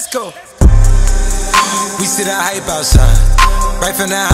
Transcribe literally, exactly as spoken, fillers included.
Let's go. We see that hype outside, right from now.